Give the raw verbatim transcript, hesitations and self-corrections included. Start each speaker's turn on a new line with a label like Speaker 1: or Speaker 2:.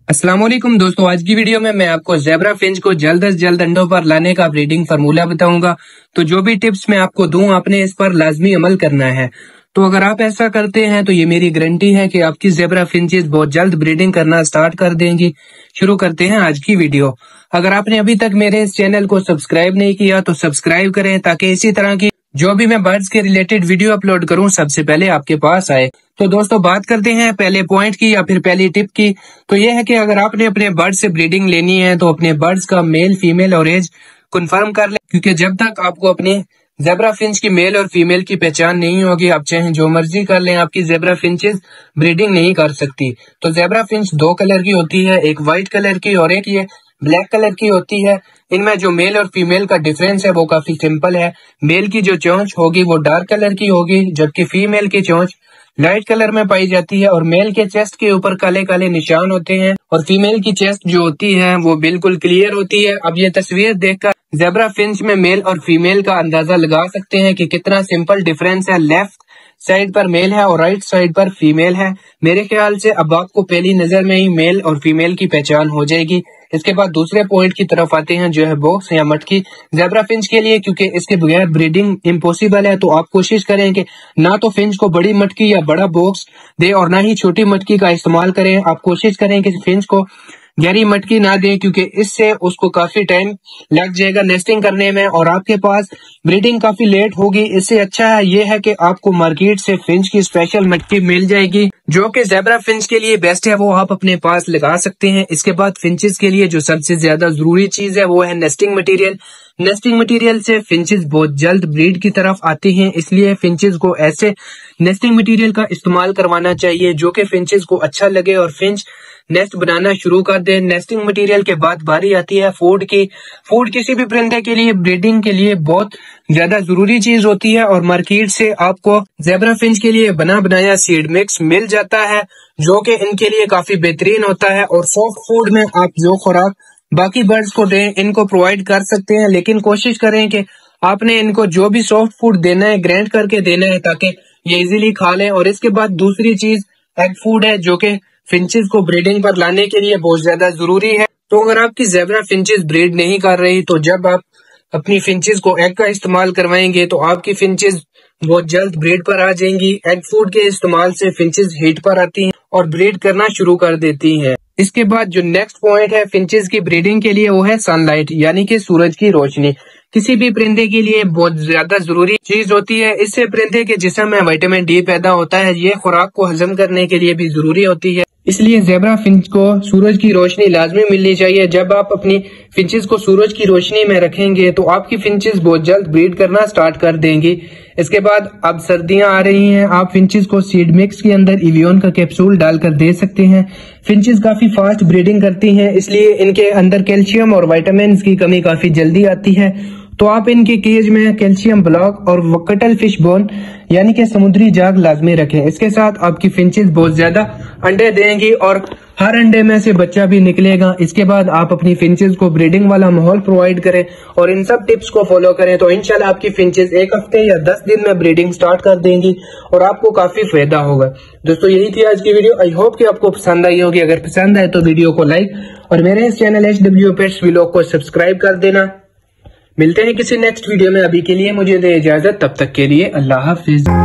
Speaker 1: अस्सलाम वालेकुम दोस्तों, आज की वीडियो में मैं आपको ज़ेबरा फिंच को जल्द से जल्द अंडों पर लाने का ब्रीडिंग फार्मूला बताऊंगा। तो जो भी टिप्स मैं आपको दूं आपने इस पर लाजमी अमल करना है। तो अगर आप ऐसा करते हैं तो ये मेरी गारंटी है कि आपकी ज़ेबरा फिंचेस बहुत जल्द ब्रीडिंग करना स्टार्ट कर देंगी। शुरू करते हैं आज की वीडियो। अगर आपने अभी तक मेरे इस चैनल को सब्सक्राइब नहीं किया तो सब्सक्राइब करें ताकि इसी तरह की जो भी मैं बर्ड्स के रिलेटेड वीडियो अपलोड करूं सबसे पहले आपके पास आए। तो दोस्तों बात करते हैं पहले पॉइंट की या फिर पहली टिप की। तो यह है कि अगर आपने अपने बर्ड से ब्रीडिंग लेनी है तो अपने बर्ड्स का मेल फीमेल और एज कंफर्म कर ले, क्योंकि जब तक आपको अपने ज़ेबरा फिंच की मेल और फीमेल की पहचान नहीं होगी आप चाहे जो मर्जी कर लें आपकी ज़ेबरा फिंचेस ब्रीडिंग नहीं कर सकती। तो ज़ेबरा फिंच दो कलर की होती है, एक व्हाइट कलर की और एक ये ब्लैक कलर की होती है। इनमें जो मेल और फीमेल का डिफरेंस है वो काफी सिंपल है। मेल की जो चोंच होगी वो डार्क कलर की होगी, जबकि फीमेल की चोंच लाइट कलर में पाई जाती है और मेल के चेस्ट के ऊपर काले काले निशान होते हैं और फीमेल की चेस्ट जो होती है वो बिल्कुल क्लियर होती है। अब ये तस्वीर देखकर ज़ेबरा फिंच में मेल और फीमेल का अंदाजा लगा सकते हैं कि कितना सिंपल डिफरेंस है। लेफ्ट साइड पर मेल है और राइट साइड पर फीमेल है। मेरे ख्याल से अब आपको पहली नजर में ही मेल और फीमेल की पहचान हो जाएगी। इसके बाद दूसरे पॉइंट की तरफ आते हैं जो है बॉक्स या मटकी ज़ेबरा फिंच के लिए, क्योंकि इसके बगैर ब्रीडिंग इम्पॉसिबल है। तो आप कोशिश करें कि ना तो फिंच को बड़ी मटकी या बड़ा बॉक्स दे और ना ही छोटी मटकी का इस्तेमाल करें। आप कोशिश करें कि फिंच को गहरी मटकी ना दें, क्योंकि इससे उसको काफी टाइम लग जाएगा नेस्टिंग करने में और आपके पास ब्रीडिंग काफी लेट होगी। इससे अच्छा है ये है कि आपको मार्केट से फिंच की स्पेशल मटकी मिल जाएगी जो कि ज़ेबरा फिंच के लिए बेस्ट है, वो आप अपने पास लगा सकते हैं। इसके बाद फिंचेस के लिए जो सबसे ज्यादा जरूरी चीज है वो है नेस्टिंग मटेरियल। नेस्टिंग मटेरियल से फिंचेस बहुत जल्द ब्रीड की तरफ आते हैं, इसलिए फिंचेस को ऐसे नेस्टिंग मटेरियल का इस्तेमाल करवाना चाहिए जो कि फिंचेस को अच्छा लगे और फिंच नेस्ट बनाना शुरू कर दे। नेस्टिंग मटेरियल के बाद बारी आती है फूड की। फूड किसी भी परिंदे के लिए ब्रीडिंग के लिए बहुत ज्यादा जरूरी चीज होती है और मार्केट से आपको ज़ेबरा फिंच के लिए बना बनाया सीड मिक्स मिल जाता है जो कि इनके लिए काफी बेहतरीन होता है। और सॉफ्ट फूड में आप जो खुराक बाकी बर्ड्स को दें इनको प्रोवाइड कर सकते हैं, लेकिन कोशिश करें कि आपने इनको जो भी सॉफ्ट फूड देना है ग्राइंड करके देना है ताकि ये इजीली खा लें। और इसके बाद दूसरी चीज एग फूड है जो कि फिंचेस को ब्रीडिंग पर लाने के लिए बहुत ज्यादा जरूरी है। तो अगर आपकी ज़ेबरा फिंचेस ब्रीड नहीं कर रही तो जब आप अपनी फिंचेस को एग का इस्तेमाल करवाएंगे तो आपकी फिंचेस बहुत जल्द ब्रीड पर आ जाएंगी। एग फूड के इस्तेमाल से फिंचेस हीट पर आती हैं और ब्रीड करना शुरू कर देती हैं। इसके बाद जो नेक्स्ट पॉइंट है फिंचेस की ब्रीडिंग के लिए वो है सनलाइट, यानी कि सूरज की रोशनी। किसी भी परिंदे के लिए बहुत ज्यादा जरूरी चीज होती है। इससे परिंदे के जिस्म में विटामिन डी पैदा होता है, ये खुराक को हजम करने के लिए भी जरूरी होती है। इसलिए ज़ेबरा फिंच को सूरज की रोशनी लाजमी मिलनी चाहिए। जब आप अपनी फिंचेस को सूरज की रोशनी में रखेंगे तो आपकी फिंचेस बहुत जल्द ब्रीड करना स्टार्ट कर देंगी। इसके बाद अब सर्दियां आ रही हैं, आप फिंचेस को सीड मिक्स के अंदर इवियोन का कैप्सूल डालकर दे सकते हैं। फिंचेस काफी फास्ट ब्रीडिंग करती हैं, इसलिए इनके अंदर कैल्शियम और विटामिन की कमी काफी जल्दी आती है। तो आप इनके केज में कैल्शियम ब्लॉक और कटल फिश बोन यानी कि समुद्री जाग लाजमी रखें। इसके साथ आपकी फिंचेस बहुत ज्यादा अंडे देंगी और हर अंडे में से बच्चा भी निकलेगा। इसके बाद आप अपनी फिंचेस को ब्रीडिंग वाला माहौल प्रोवाइड करें और इन सब टिप्स को फॉलो करें तो इंशाल्लाह आपकी फिंचेस एक हफ्ते या दस दिन में ब्रीडिंग स्टार्ट कर देंगी और आपको काफी फायदा होगा। दोस्तों यही थी आज की वीडियो, आई होप कि आपको पसंद आई होगी। अगर पसंद आए तो वीडियो को लाइक और मेरे इस channel H W pets vlog को सब्सक्राइब कर देना। मिलते हैं किसी नेक्स्ट वीडियो में, अभी के लिए मुझे दे इजाजत, तब तक के लिए अल्लाह हाफिज।